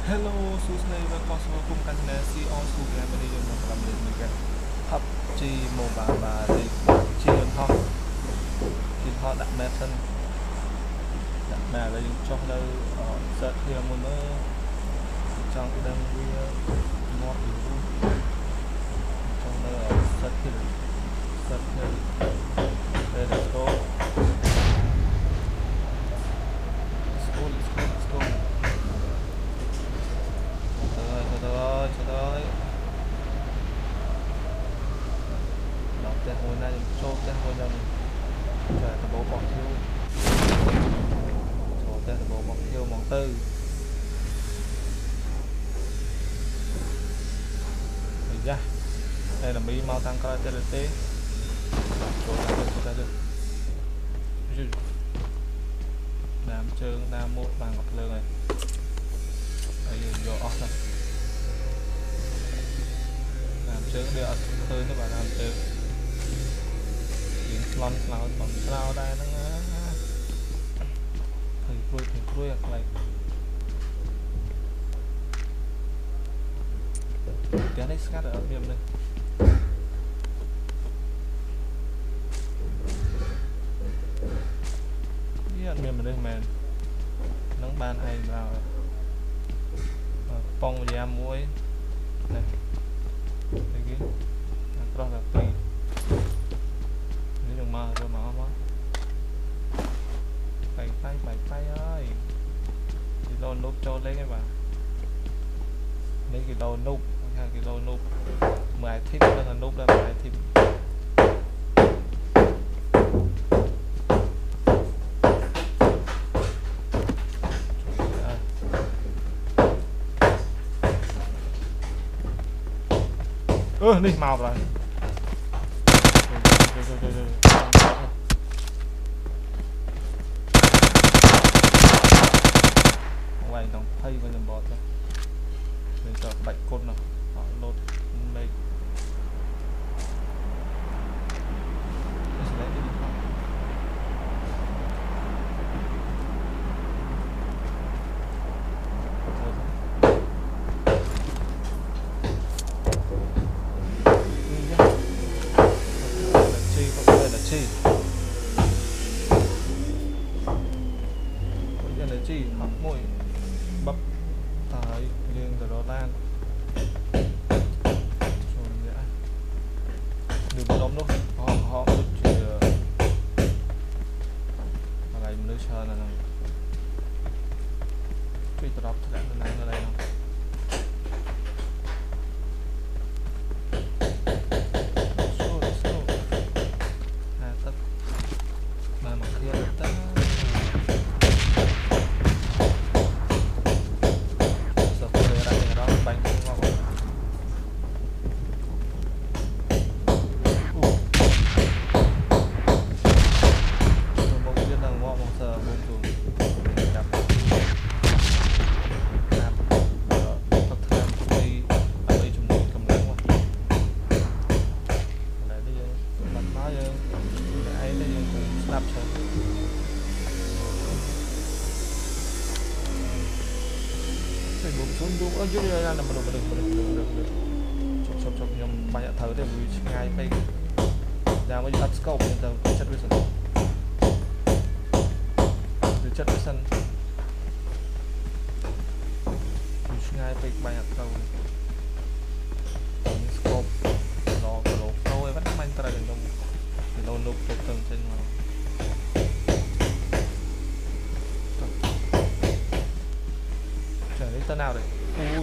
Hello សួស្តីvà con số cùng căn nhà si on su game bên đây mình làm đến mình cái PUBG Mobile và đây chỉ cần thôi chỉ họ đặt map sân đặt map là cho đâu search thì mình mới trong cái đăng video ngọt trong đây search thì đây là số let's go trời ơi đọc tên hồi nay cho tên hồi năm trời là bố bọn thiếu cho tên là bố bọn thiếu món tư mình ra đây là mi mau tăng coi tên là tế cho ta được nam trơn nam một vàng ngọc lương này đây vô off này làm trơn đều hơn các bạn làm trơn những slon còn sao đây nó thầy khui lại cái này scat ở miệng đây biết miệng đây mà nó ban hay vào bông da muối này cái đó là tùy nếu dùng mơ rồi mà bảy tay ơi thì lô núp cho lấy cái bà lấy cái lô núp cái lô núp 10 thíp đó là núp ra 10 thíp đi màu rồi quay nó thay vào nhầm bọt rồi mình sợ bạch côn nào họ lột đây học môi bắp tới riêng từ đó lan rồi đã đừng đóng đâu họ chỉ ngày mình chơi là khi drop thật là nặng ở đây không xuống dưới đây là mình được chụp nhầm bài thử để vui ngay bây giờ mới đặt scope lên tầng chất vision từ chất vision ngay bây bài thử scope nó tôi vẫn mang tay lên trong thì nó nộp chụp tầng trên mà trời tới nào đấy ui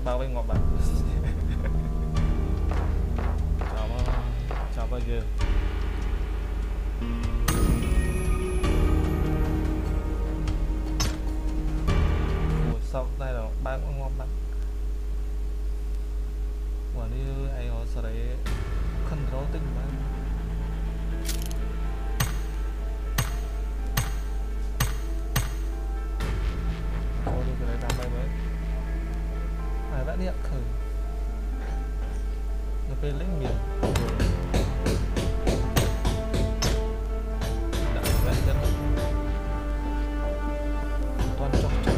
bao với ngọt bạn chào bao giờ sau đây là ba con ngon bạn quả như ai họ sẽ đấy control tính bạn thôi đi cái đấy làm bay mới ai đã điện thử nó về lấy miệng đã vậy chân toàn chọc chọc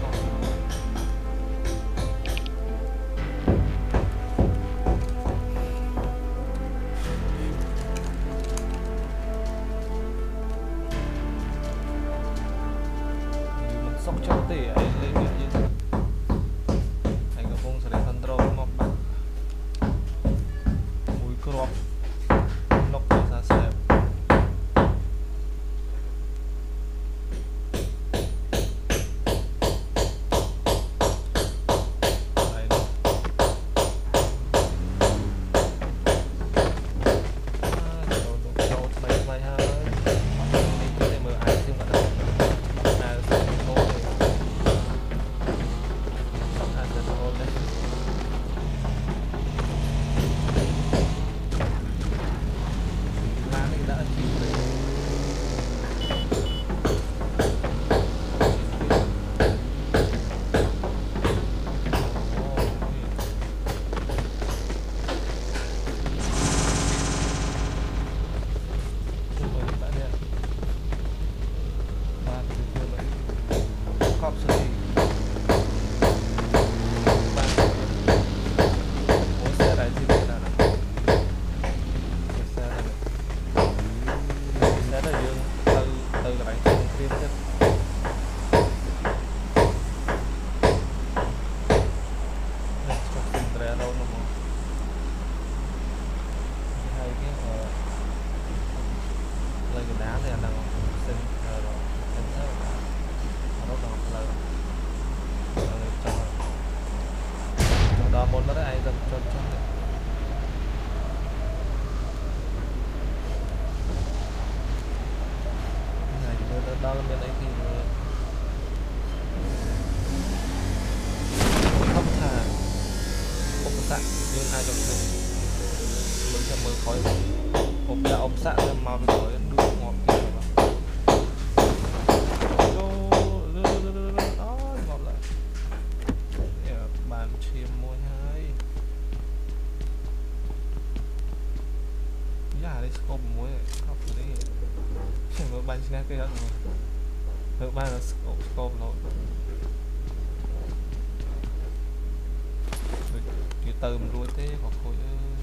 sóc trong tỉ ấy lên miệng như thế anh có không sẽ để control ngọc bạn mũi crop nóc ra xem đấy cho mấy mấy ha mình có thể mở ai xem bạn nào môn đó ai dần cho này đó là bên ấy thì không thả ốp sạ nhưng ai trong rừng mới cho mơ khói ốp sạ ra màu khói nước ngọt kia ngọt lại bàn chìm môi hai giá đây scope môi khóc đấy chỉ một bàn snack cái đó rồi bàn là scope rồi cái tờ mình đuôi thế hoặc khối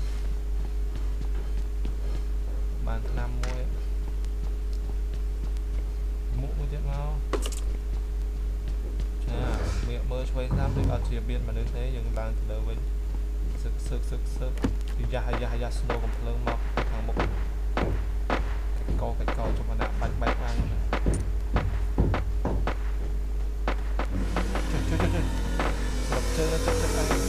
bàn 5 môi mũ mới chết mau miệng mơ xoay ra thì ở chia biên mà nếu thế dừng bàn từ đầu mình sức thì ra snow còn lớn mọc thằng một cái câu cho mà đã bánh bánh vang luôn này chơi anh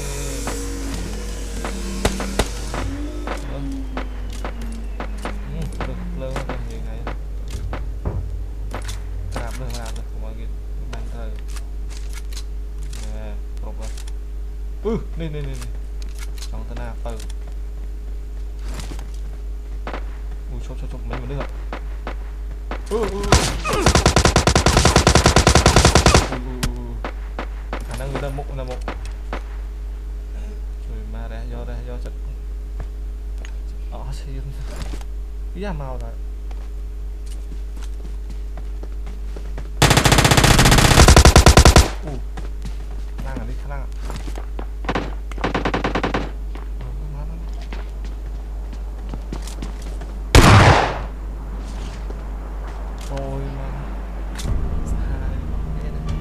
được lớn hơn nhiều ngày làm được mọi người bánh thời nè nè trong tên nào từ chụp mấy người nữa khả năng người ta mục là một rồi mà do chất ở xin ý màu rồi khả năng đi khả năng ôi mà sai nghe này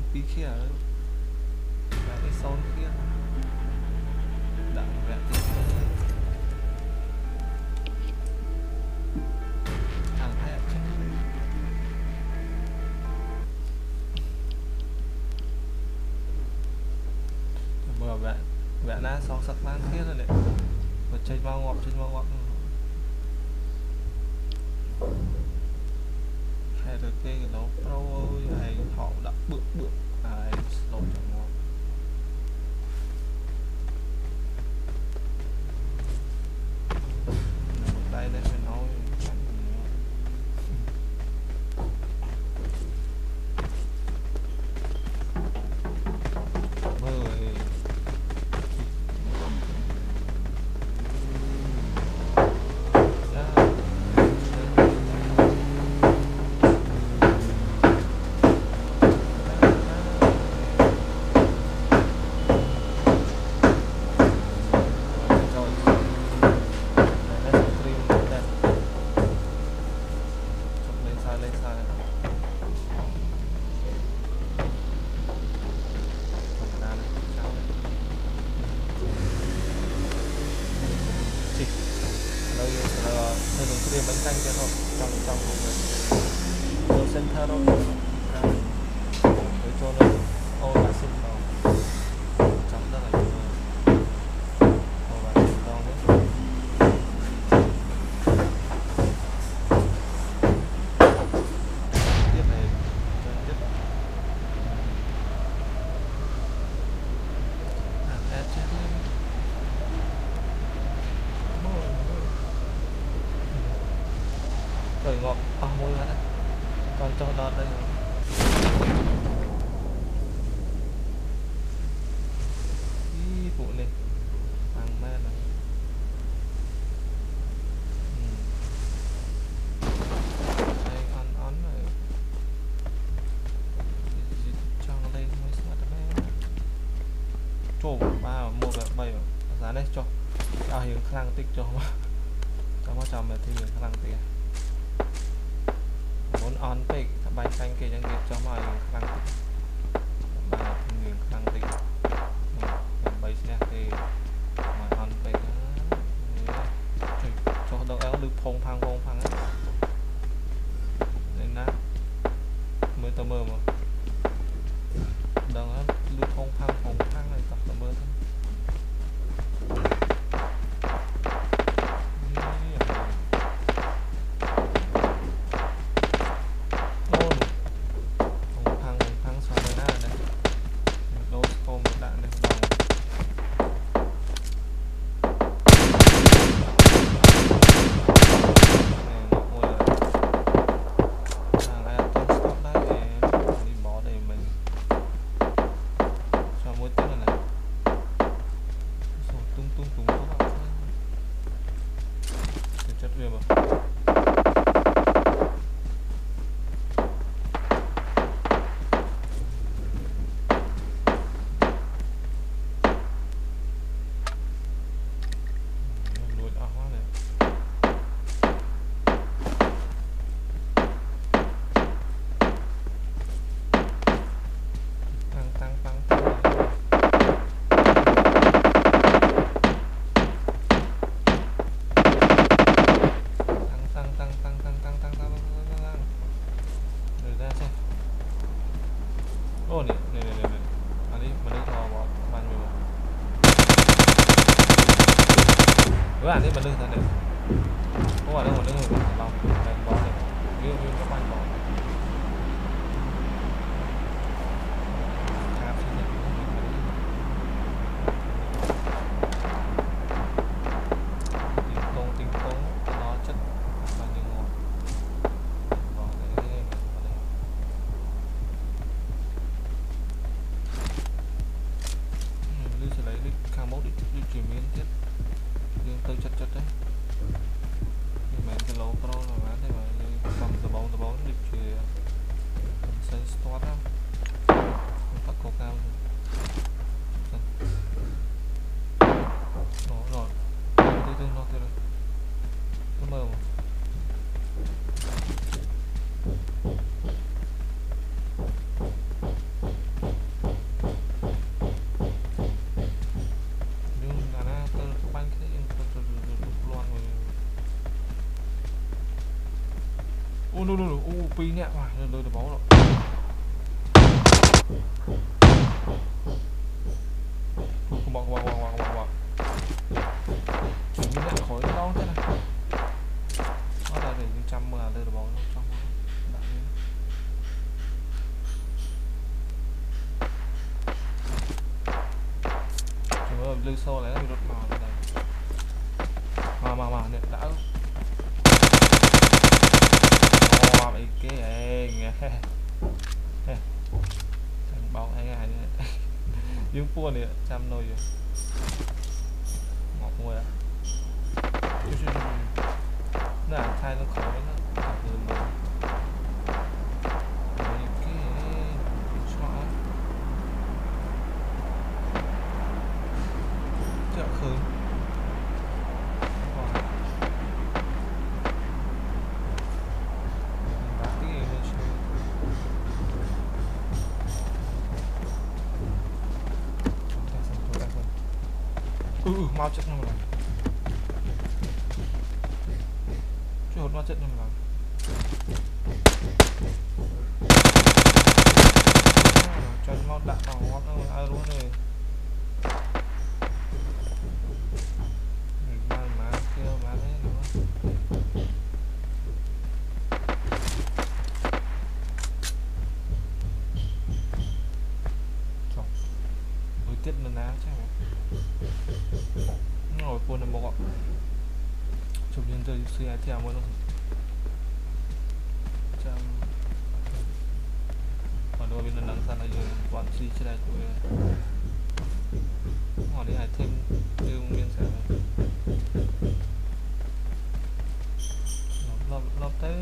pi kia và cái son kia đặng vẹn thì hàng hai chắc bữa vẹn na son sắc lan kia rồi đấy và chơi bao ngọt hay được cái nó pro hay họ đã bước ai slow cho ngon đây đây phải nói bánh canh cho thôi trong một center thôi để cho nó ô là xin vào chấm ra là ô là xin vào đấy tiếp này tiếp add chết rồi ngọt môi hết còn cho đọt đây ý phụ này thằng men này đây ăn này trăng lên mới smart men trổ bao mua về bay giá đây cho hiện khang tích cho mà cho mà thì hiện khang tích muốn on pick bánh xanh kia chẳng cho mọi khăn tích bà người khăn tích bấy xe thì mọi on pick cho đâu éo được phong phang nên nát mới tao mơ mà đằng được phong phang này tập tao mơ thôi chất riêng mà lùi áo quá này tăng rồi ra xem ô này anh đi mình đi thò bỏ bàn nhiều với anh đi mình đi thằng này có ở đâu mà đứng người mình bao bàn bỏ này yêu các bạn bỏ tình công nó chất bao nhiêu ngon bỏ đấy lưu sẽ lấy đi khang mốt đi chuyển miếng tiếp nhưng tôi chất đấy nhưng mà cái lỗ pro là bán thế mà cầm từ bóng đi chuyển xây start á thật cô cao rồi từ nó mờ pi nè mà lôi được bóng rồi. Không bóng. Chỉ nè khỏi đau thế này. Nó là để trăm mà lôi được bóng trong. Chúng nó lôi sâu lại nó bị đột màu này. Mà nè đã. Mày cái nghe thằng bóng ai này dương pua này trăm nồi rồi ngọt mùi ạ nó ăn thay nó khó nó cảm ơn rồi cái xóa chợ khơi mau chết năm lần chứ hột mau chết năm lần cho mau đạn vào ngót nó ai luôn rồi má kêu má đấy nữa đối tiết mình ná chắc rồi buồn là một chụp lên tôi suy ai theo muốn không trăm còn đâu bên nắng sana giờ bọn suy chơi đây của họ đi ai thêm yêu miên sẽ lọp tới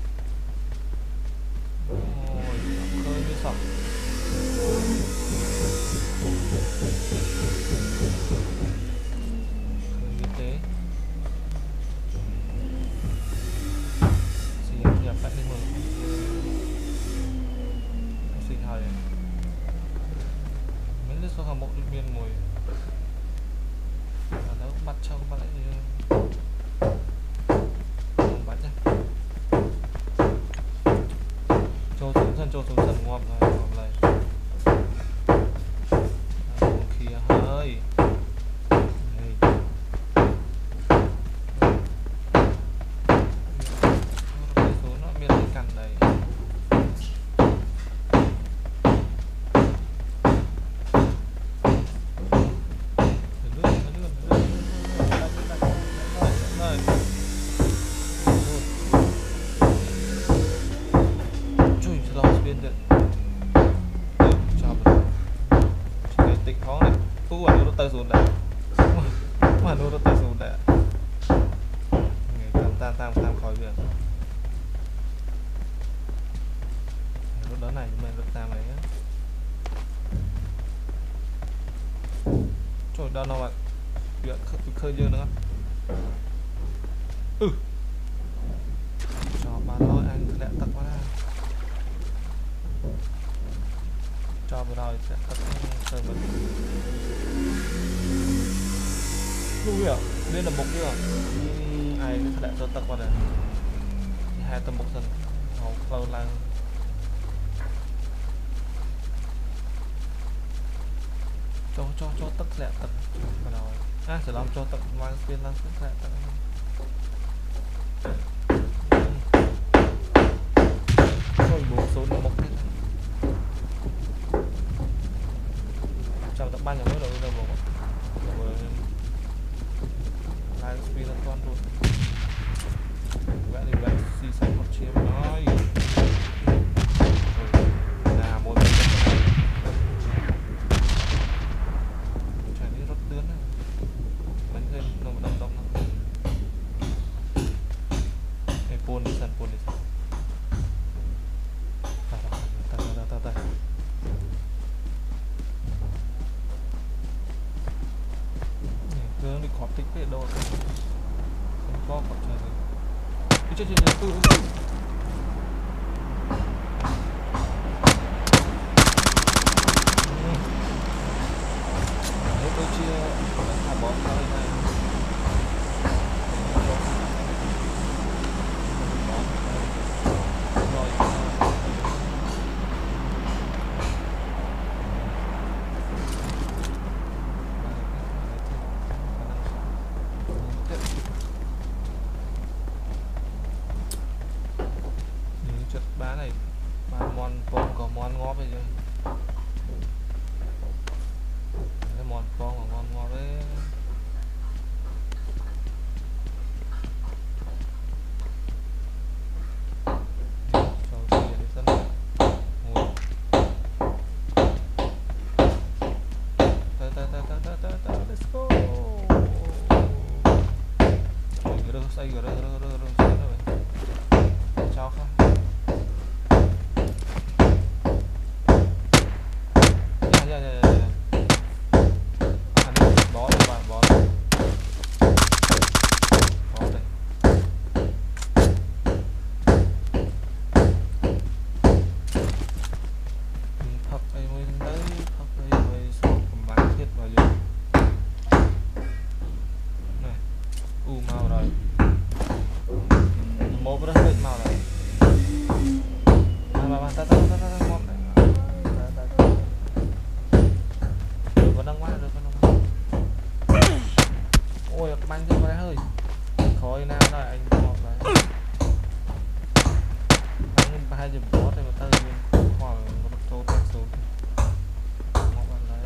ôi khơi mới sọc tế xì nhập lại lên mừng xì hơi mấy đứa số hàm bộ đi miên mùi và nó bắt cho các bạn lại bắt nhá cho xuống sân ngon rồi ngon này kia hơi tay xuống đã mà nó tay xuống đã tam khỏi việc lúc đó này mình được tam này á trời đâu nào bạn việc khơi dưa nữa cho bà nói anh lẹ tật quá cho vừa rồi sẽ tật trời mình đúng rồi đây là một nữa ai sẽ lại cho tật qua này hai tầm một dần họ lâu lang cho tật lẹ tật vào rồi sẽ làm cho tật mang tiền lang lẹ tật rồi bộ số là một chẳng tận ban nhà mới rồi một lại speed là con luôn vẽ thì vẽ xì xách một chiếm nói là một chạy đi rất tuyến bánh thêm đông cái pôn đi sân ta đi khó tích cái đồ không có còn chờ gì chết tôi chia thả bó này chất bán này bán món con có món ngóp bây giờ cái món con có ngon ngóp đấy let's go say rồi chào không dạ anh bó đây bạn bó đây thật đây mới tới thật đây mới xong cầm bắn thiết vào vô này màu rồi một rất hết màu rồi mà ta một này được con đăng quá ôi bánh cho bé hơi khói nào đó anh một này anh 2 giờ bó thì mà tới khoảng một số tác số một bạn đấy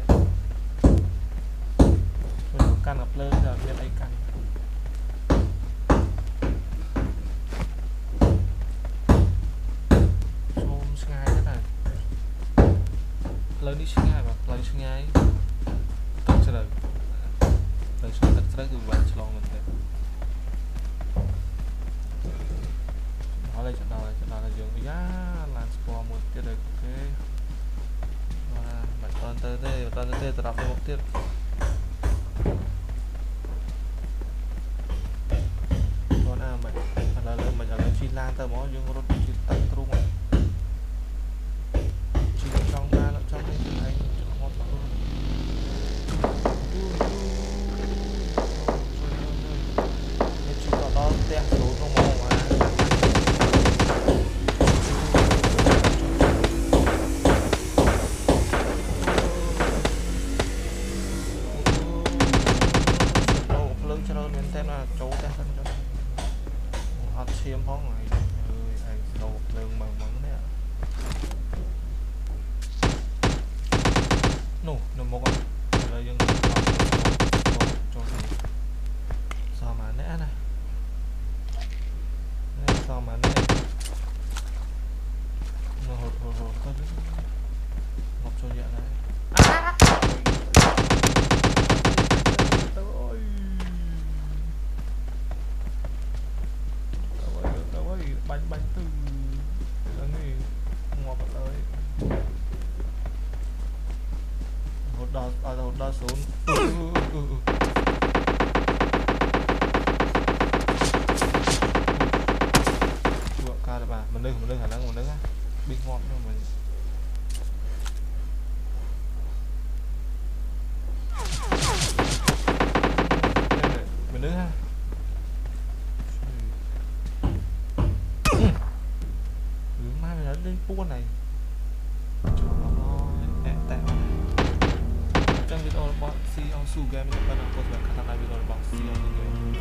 mình căn gặp lên giờ biết anh căn lớn đi sinh hai mà lớn sinh hai tận sẽ đời đời sống tận sẽ từ bạn sẽ lòng mình thế nó đây trận nào là dường giá làm sport một tiết được ok và bạn toàn tới đây tập thêm một tiết còn mình là mình ở Chi Lan tờ mó dương rốt chi tận trung rồi chỉ trong ra nó trong đây thì anh ngon luôn nên chỉ có đó tem số trong màu mà lớn cho nó nên tem là chỗ tem thân cho hot xiêm phong này anh đồ lương bằng mắng đấy ạ nó một con rồi dừng cho sao mà nè này sao mà nè nó hồi có ngọc cho dạ này bánh từ này ngọt tới hột đo xuống vượng ca được bà mình đừng khả năng mình đừng á bị ngọt nhưng mình đừng ha mai mình đã lên buôn này trong video box see on su game mình bắt đầu có thể khả năng video box see on